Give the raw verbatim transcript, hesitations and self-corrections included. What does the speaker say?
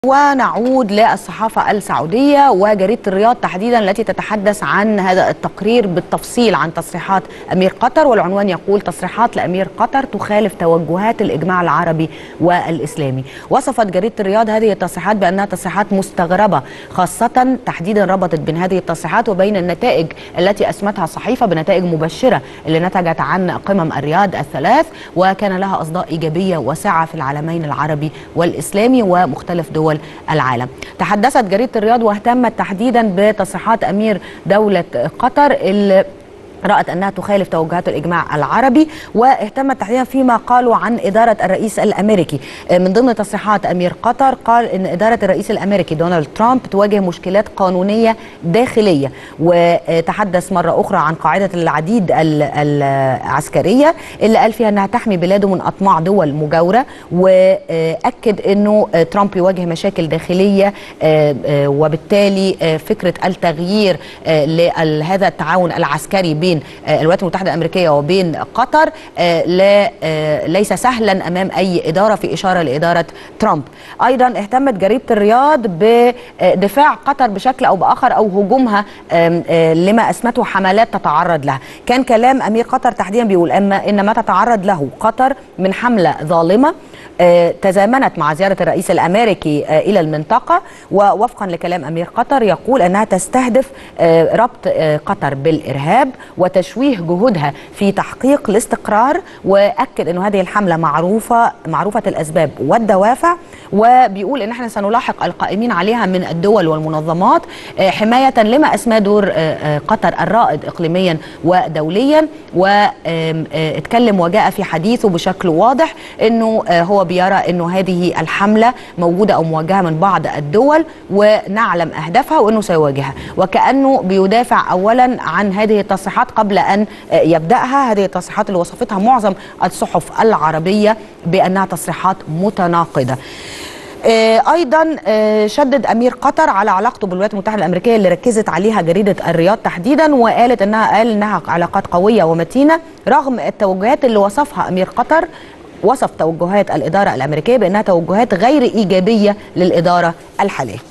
ونعود للصحافة السعودية وجريدة الرياض تحديدا التي تتحدث عن هذا التقرير بالتفصيل عن تصريحات أمير قطر، والعنوان يقول: تصريحات لأمير قطر تخالف توجهات الإجماع العربي والإسلامي. وصفت جريدة الرياض هذه التصريحات بأنها تصريحات مستغربة، خاصة تحديدا ربطت بين هذه التصريحات وبين النتائج التي أسمتها الصحيفة بنتائج مبشرة اللي نتجت عن قمم الرياض الثلاث، وكان لها أصداء إيجابية واسعة في العالمين العربي والإسلامي ومختلف دول العالم. تحدثت جريدة الرياض واهتمت تحديدا بتصريحات أمير دولة قطر اللي رأت أنها تخالف توجهات الإجماع العربي، واهتمت تحديدا فيما قالوا عن إدارة الرئيس الأمريكي. من ضمن تصريحات أمير قطر قال أن إدارة الرئيس الأمريكي دونالد ترامب تواجه مشكلات قانونية داخلية، وتحدث مرة أخرى عن قاعدة العديد العسكرية اللي قال فيها أنها تحمي بلاده من أطماع دول مجاورة، وأكد أنه ترامب يواجه مشاكل داخلية، وبالتالي فكرة التغيير لهذا التعاون العسكري بين الولايات المتحدة الأمريكية وبين قطر لا ليس سهلا أمام أي إدارة، في إشارة لإدارة ترامب. أيضا اهتمت جريدة الرياض بدفاع قطر بشكل أو بآخر أو هجومها لما أسمته حملات تتعرض لها. كان كلام أمير قطر تحديدا بيقول أما إن ما تتعرض له قطر من حملة ظالمة تزامنت مع زيارة الرئيس الأمريكي إلى المنطقة، ووفقا لكلام أمير قطر يقول أنها تستهدف ربط قطر بالإرهاب وتشويه جهودها في تحقيق الاستقرار، وأكد أن هذه الحملة معروفة معروفة الأسباب والدوافع، وبيقول أن احنا سنلاحق القائمين عليها من الدول والمنظمات حماية لما أسماه دور قطر الرائد إقليميا ودوليا. واتكلم وجاء في حديثه بشكل واضح أنه هو بيرى أنه هذه الحملة موجودة أو موجهة من بعض الدول ونعلم أهدافها وأنه سيواجهها، وكأنه بيدافع أولا عن هذه التصريحات قبل أن يبدأها. هذه التصريحات اللي وصفتها معظم الصحف العربية بأنها تصريحات متناقضة. أيضا شدد أمير قطر على علاقته بالولايات المتحدة الأمريكية اللي ركزت عليها جريدة الرياض تحديدا، وقالت أنها قال أنها علاقات قوية ومتينة رغم التوجهات اللي وصفها أمير قطر. وصف توجهات الإدارة الأمريكية بأنها توجهات غير إيجابية للإدارة الحالية.